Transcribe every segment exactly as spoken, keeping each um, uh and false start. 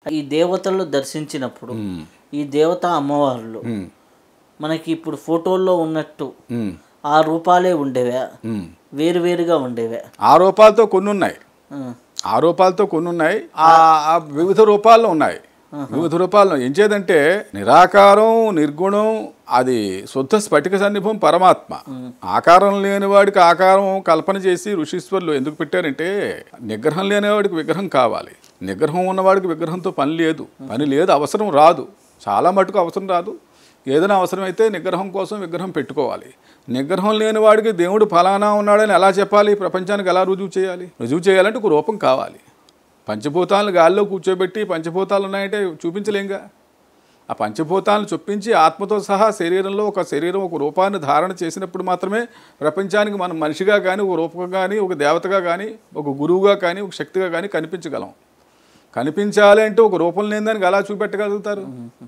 ఈ దేవతలు దర్శించినప్పుడు ఈ దేవత అమ్మవార్లు మనకి ఇప్పుడు ఫోటోల్లో ఉన్నట్టు ఆ రూపాలే ఉండేవా, వేరు వేరుగా ఉండేవా? ఆ రూపాలతో కొన్ని ఉన్నాయి, ఆ రూపాలతో కొన్ని ఉన్నాయి, ఆ వివిధ రూపాల్లో ఉన్నాయి. వివిధ రూపాల్లో ఏం చేదంటే నిరాకారం నిర్గుణం, అది శుద్ధ స్ఫటిక సన్నిభం పరమాత్మ. ఆకారం లేని వాడికి ఆకారం కల్పన చేసి ఋషీశ్వరులు ఎందుకు పెట్టారంటే నిగ్రహం లేనివాడికి విగ్రహం కావాలి, నిగ్రహం ఉన్నవాడికి విగ్రహంతో పని లేదు, పని లేదు, అవసరం రాదు, చాలా మటుకు అవసరం రాదు. ఏదైనా అవసరమైతే నిగ్రహం కోసం విగ్రహం పెట్టుకోవాలి. నిగ్రహం లేని వాడికి దేవుడు ఫలానా ఉన్నాడని ఎలా చెప్పాలి, ప్రపంచానికి ఎలా రుజువు చేయాలి? రుజువు చేయాలంటే ఒక రూపం కావాలి. పంచభూతాలను గాల్లో కూర్చోబెట్టి పంచభూతాలు ఉన్నాయంటే చూపించలేంగా. ఆ పంచభూతాలను చొప్పించి ఆత్మతో సహా శరీరంలో ఒక శరీరం ఒక రూపాన్ని ధారణ చేసినప్పుడు మాత్రమే ప్రపంచానికి మనం మనిషిగా కానీ, ఒక రూపంగా కానీ, ఒక దేవతగా కానీ, ఒక గురువుగా కానీ, ఒక శక్తిగా కానీ కనిపించగలం. కనిపించాలి అంటే ఒక రూపం లేని దానికి ఎలా చూపెట్టగలుగుతారు?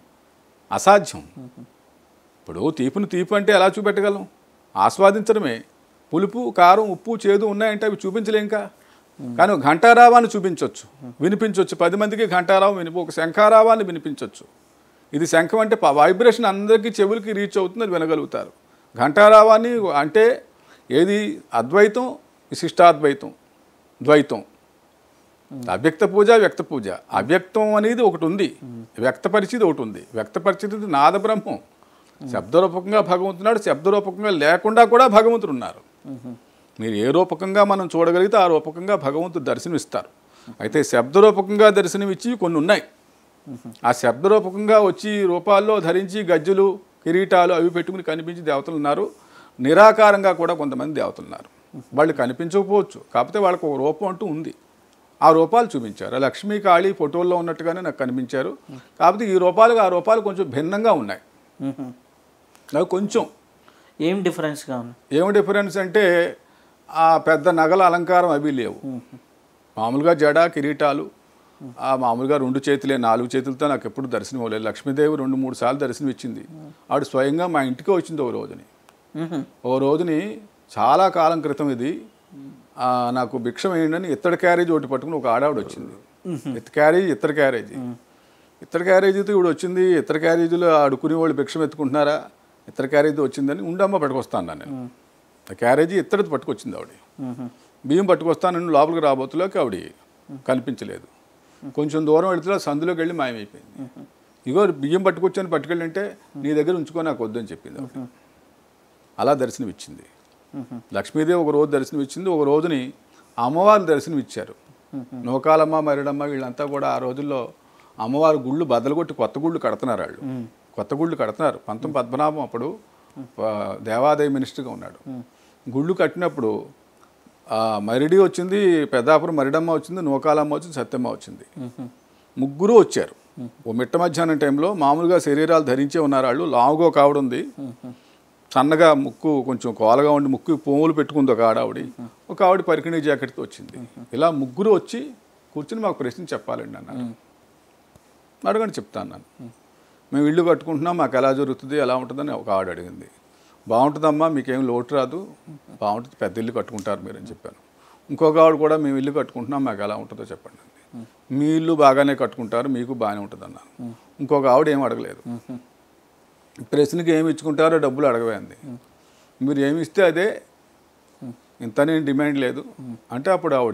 అసాధ్యం. ఇప్పుడు తీపును తీపు అంటే ఎలా చూపెట్టగలం? ఆస్వాదించడమే. పులుపు కారం ఉప్పు చేదు ఉన్నాయంటే అవి చూపించలేంకా. కానీ ఘంటారావాన్ని చూపించవచ్చు, వినిపించవచ్చు. పది మందికి ఘంటారావం వినిపి ఒక శంఖారావాన్ని వినిపించవచ్చు. ఇది శంఖం అంటే వైబ్రేషన్ అందరికీ చెవులకి రీచ్ అవుతుంది, అది వినగలుగుతారు. ఘంటారావాన్ని అంటే ఏది అద్వైతం, విశిష్టాద్వైతం, ద్వైతం, అవ్యక్త పూజ, వ్యక్త పూజ. అవ్యక్తం అనేది ఒకటి ఉంది, వ్యక్తపరిచిది ఒకటి ఉంది. వ్యక్తపరిచిది నాద బ్రహ్మం, శబ్దరూపకంగా భగవంతున్నాడు, శబ్దరూపకంగా లేకుండా కూడా భగవంతుడు ఉన్నారు. మీరు ఏ రూపకంగా మనం చూడగలిగితే ఆ రూపకంగా భగవంతుడు దర్శనమిస్తారు. అయితే శబ్దరూపకంగా దర్శనమిచ్చి కొన్ని ఉన్నాయి. ఆ శబ్దరూపకంగా వచ్చి రూపాల్లో ధరించి గజ్జులు కిరీటాలు అవి పెట్టుకుని కనిపించి దేవతలు ఉన్నారు. నిరాకారంగా కూడా కొంతమంది దేవతలు ఉన్నారు. వాళ్ళు కనిపించకపోవచ్చు, కాకపోతే వాళ్ళకు ఒక రూపం అంటూ ఉంది. ఆ రూపాలు చూపించారు. లక్ష్మీ కాళీ ఫోటోల్లో ఉన్నట్టుగానే నాకు కనిపించారు. కాకపోతే ఈ రూపాలు ఆ రూపాలు కొంచెం భిన్నంగా ఉన్నాయి. అవి కొంచెం ఏం డిఫరెన్స్గా ఉన్నాయి? ఏం డిఫరెన్స్ అంటే ఆ పెద్ద నగల అలంకారం అవి లేవు. మామూలుగా జడ కిరీటాలు, ఆ మామూలుగా రెండు చేతులే, నాలుగు చేతులతో నాకు ఎప్పుడు దర్శనం అవ్వలేదు. లక్ష్మీదేవి రెండు మూడు సార్లు దర్శనం ఇచ్చింది. ఆవిడ స్వయంగా మా ఇంటికి వచ్చింది ఓ రోజుని. ఓ రోజుని చాలా కాలం క్రితం ఇది నాకు భిక్షం వేయండి ఇత్తడి క్యారేజ్ ఒకటి పట్టుకుని ఒక ఆడావిడ వచ్చింది. ఇత్తడి క్యారేజ్ ఇత్తడి క్యారేజీ ఇత్తడి క్యారేజీతో ఇవిడ వచ్చింది. ఇత్తడి క్యారేజీలో అడుకునే వాళ్ళు భిక్షం ఎత్తుకుంటున్నారా, ఇత్తడి క్యారేజీ వచ్చిందని ఉండమ్మ పట్టుకొస్తాను నేను. ఆ క్యారేజీ ఇత్తడిది పట్టుకొచ్చింది ఆవిడ. బియ్యం పట్టుకొస్తాను లోపలికి రాబోతులోకి ఆవిడ కనిపించలేదు. కొంచెం దూరం వెళుతులో సందులోకి వెళ్ళి మాయమైపోయింది. ఇగో బియ్యం పట్టుకొచ్చాను పట్టుకెళ్ళంటే నీ దగ్గర ఉంచుకో నాకు వద్దని చెప్పింది ఆవిడ. అలా దర్శనం ఇచ్చింది. లక్ష్మీదేవి ఒక రోజు దర్శనం ఇచ్చింది. ఒక రోజుని అమ్మవారు దర్శనం ఇచ్చారు. నూకాలమ్మ మరిడమ్మ వీళ్ళంతా కూడా ఆ రోజుల్లో అమ్మవారు గుళ్ళు బద్దలుగొట్టి కొత్త గుళ్ళు కడుతున్నారు. వాళ్ళు కొత్త గుళ్ళు కడుతున్నారు. పంతం పద్మనాభం అప్పుడు దేవాదాయ మినిస్టర్గా ఉన్నాడు. గుళ్ళు కట్టినప్పుడు మరిడి వచ్చింది, పెద్దాపురం మరిడమ్మ వచ్చింది, నూకాలమ్మ వచ్చింది, సత్యమ్మ వచ్చింది. ముగ్గురు వచ్చారు. ఓ మిట్ట మధ్యాహ్నం టైంలో మామూలుగా శరీరాలు ధరించే ఉన్నారు. వాళ్ళు లావుగా కావడం ఉంది, సన్నగా ముక్కు కొంచెం కోలగా ఉండి ముక్కు పోములు పెట్టుకుంది ఒక ఆడావిడి, ఒక ఆవిడ పరికిణీ జాకెట్తో వచ్చింది. ఇలా ముగ్గురు వచ్చి కూర్చుని మాకు ప్రశ్న చెప్పాలండి అన్నారు. అడగండి చెప్తాను నన్ను. మేము ఇల్లు కట్టుకుంటున్నాం, మాకు ఎలా జరుగుతుంది ఎలా ఉంటుందని ఒక ఆవిడ అడిగింది. బాగుంటుందమ్మా, మీకేం లోటు రాదు, బాగుంటుంది, పెద్ద ఇల్లు కట్టుకుంటారు మీరు అని చెప్పాను. ఇంకొక ఆవిడ కూడా మేము ఇల్లు కట్టుకుంటున్నాం, మాకు ఎలా ఉంటుందో చెప్పండి. మీ ఇల్లు బాగానే కట్టుకుంటారు, మీకు బాగానే ఉంటుంది అన్నాను. ఇంకొక ఆవిడ ఏం అడగలేదు. ప్రశ్నకి ఏమి ఇచ్చుకుంటారో డబ్బులు అడగవేంది, మీరు ఏమి ఇస్తే అదే, ఇంతనే డిమాండ్ లేదు అంటే అప్పుడు ఆవిడ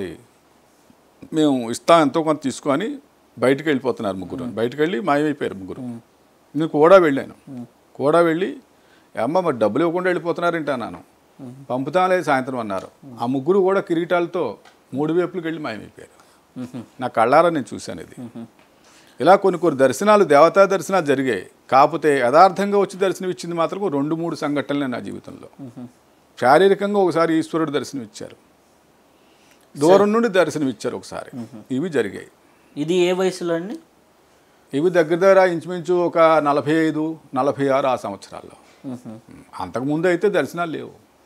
మేము ఇస్తాం ఎంతో కొంత తీసుకొని బయటకు వెళ్ళిపోతున్నారు ముగ్గురు. బయటకు వెళ్ళి మాయమైపోయారు ముగ్గురు. నేను కూడా వెళ్ళాను. కూడా వెళ్ళి అమ్మ మరి డబ్బులు ఇవ్వకుండా వెళ్ళిపోతున్నారంట అన్నాను. పంపుతాలే సాయంత్రం అన్నారు. ఆ ముగ్గురు కూడా కిరీటాలతో మూడు వైపులకు వెళ్ళి మాయమైపోయారు. నా కళ్ళారా నేను చూశాను ఇది. ఇలా కొన్ని కొన్ని దర్శనాలు దేవతా దర్శనాలు జరిగాయి. కాకపోతే యథార్థంగా వచ్చి దర్శనం ఇచ్చింది మాత్రం రెండు మూడు సంఘటనలే నా జీవితంలో. శారీరకంగా ఒకసారి ఈశ్వరుడు దర్శనం ఇచ్చారు, దూరం నుండి దర్శనం ఇచ్చారు ఒకసారి. ఇవి జరిగాయి. ఇది ఏ వయసులో అండి? ఇవి దగ్గర దగ్గర ఇంచుమించు ఒక నలభై ఐదు నలభై ఆరు ఆ సంవత్సరాల్లో. అంతకుముందు అయితే దర్శనాలు లేవు.